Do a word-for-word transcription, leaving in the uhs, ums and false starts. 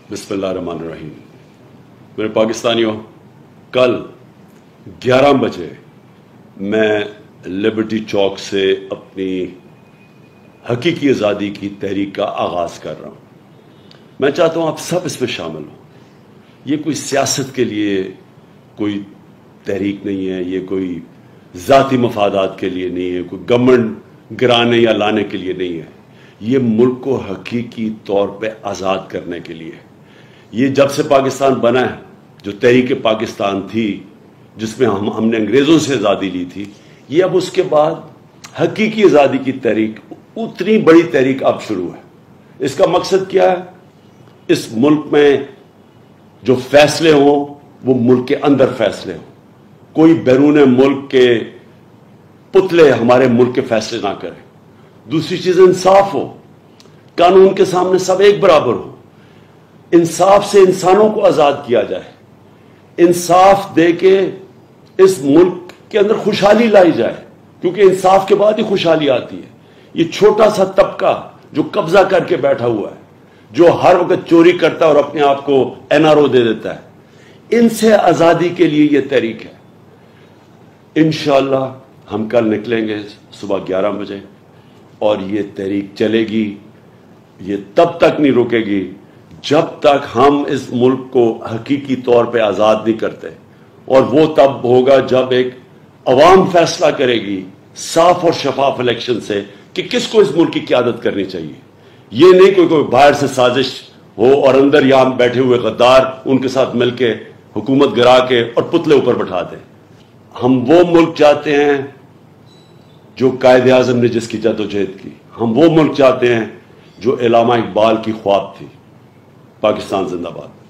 बिस्मिल्लाहिर्रहमानिर्रहीम। मेरे पाकिस्तानियों, कल ग्यारह बजे मैं लिबर्टी चौक से अपनी हकीकी आज़ादी की तहरीक का आगाज़ कर रहा हूँ। मैं चाहता हूँ आप सब इसमें शामिल हों। ये कोई सियासत के लिए कोई तहरीक नहीं है, ये कोई ज़ाती मफादात के लिए नहीं है, कोई गवर्नमेंट गिराने या लाने के लिए नहीं है। ये मुल्क को हकीकी तौर पे आज़ाद करने के लिए। ये जब से पाकिस्तान बना है, जो तहरीक पाकिस्तान थी जिसमें हम हमने अंग्रेज़ों से आज़ादी ली थी, ये अब उसके बाद हकीकी आज़ादी की तहरीक, उतनी बड़ी तहरीक अब शुरू है। इसका मकसद क्या है? इस मुल्क में जो फैसले हों वो मुल्क के अंदर फैसले हों। कोई बैरून मुल्क के पुतले हमारे मुल्क के फैसले ना करें। दूसरी चीज, इंसाफ हो, कानून के सामने सब एक बराबर हो। इंसाफ से इंसानों को आजाद किया जाए, इंसाफ दे के इस मुल्क के अंदर खुशहाली लाई जाए, क्योंकि इंसाफ के बाद ही खुशहाली आती है। ये छोटा सा तबका जो कब्जा करके बैठा हुआ है, जो हर वक्त चोरी करता है और अपने आप को एनआरओ दे देता है, इनसे आजादी के लिए ये तहरीक है। इंशाअल्लाह हम कल निकलेंगे सुबह ग्यारह बजे और ये तहरीक चलेगी। ये तब तक नहीं रुकेगी जब तक हम इस मुल्क को हकीकी तौर पे आज़ाद नहीं करते, और वो तब होगा जब एक अवाम फैसला करेगी साफ और शफाफ इलेक्शन से कि किसको इस मुल्क की क़यादत करनी चाहिए। ये नहीं कोई कोई बाहर से साजिश हो और अंदर यहां बैठे हुए गद्दार उनके साथ मिलके हुकूमत गिरा के और पुतले ऊपर बैठा दें। हम वो मुल्क चाहते हैं जो कायदे आज़म ने जिसकी जद्दोजहद की। हम वो मुल्क चाहते हैं जो इलामा इकबाल की ख्वाब थी। पाकिस्तान जिंदाबाद।